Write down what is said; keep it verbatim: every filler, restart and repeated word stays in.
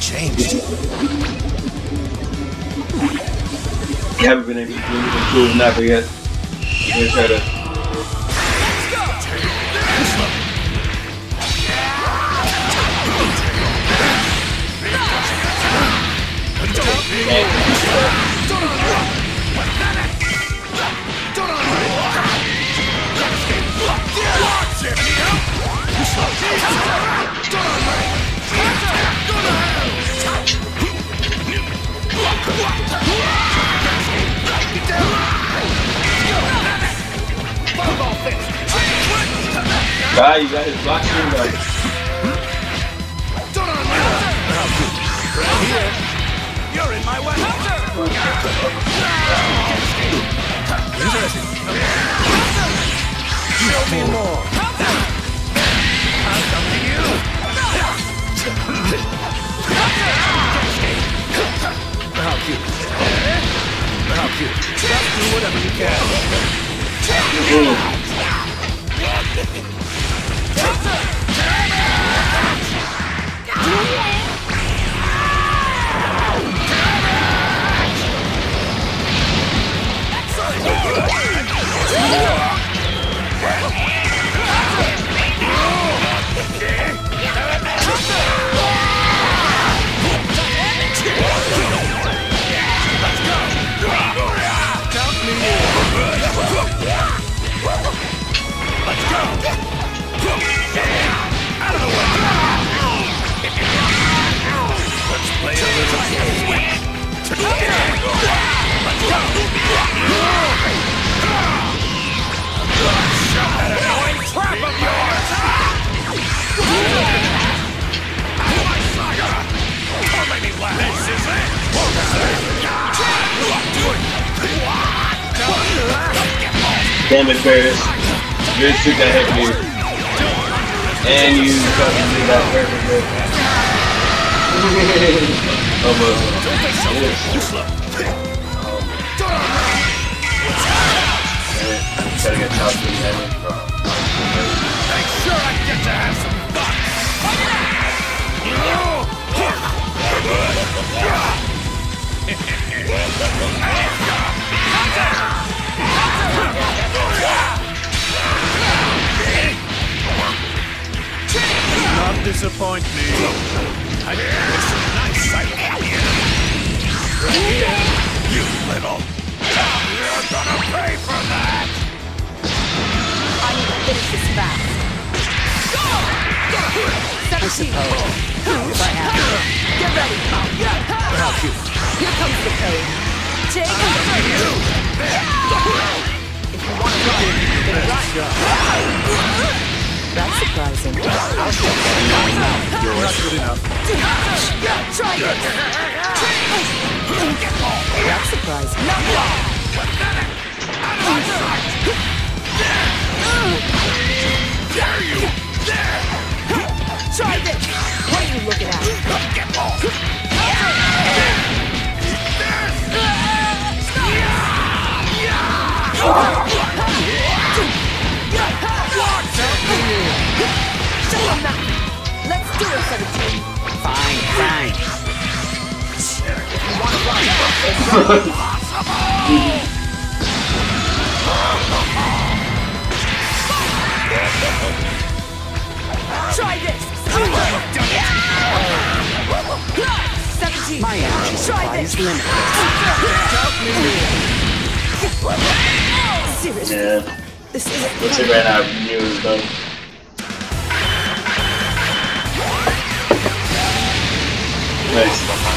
changed. You haven't been able to do anything cool with Nappa yet. You're gonna try to. Ah, you got his block stream though. Right here. You're in my way. Interesting. Show me more. I'll come to you. How cute. How cute. Just do whatever you can. Let's go! Out of the way! Let's play a little game. Let's go! Shut that annoying trap of yours! My saga! Don't make me laugh! This is it! Damn it, Ferris. You just took that hit, dude. And you fucking did that perfectly. Almost. Gotta get top of the damage from. Make sure I get to have some fun! Not disappoint me. I it's a nice sight. Right here, you little. You're gonna pay for that. I need to finish this fast. seventeen. If I have to. Get ready. How cute. Here comes the code. Take it. If you want to run, then run. That's surprising. I'll show you. Not good enough. Try it. That's surprising. Dare you! Try this. What are you looking at? Get off! Let's do it, seventeen. Fine, fine. If you want to run, it's try this. seventeen. My energy Try supply this. is limited. Seriously. Yeah. This isn't Looks like right now you though. Nice.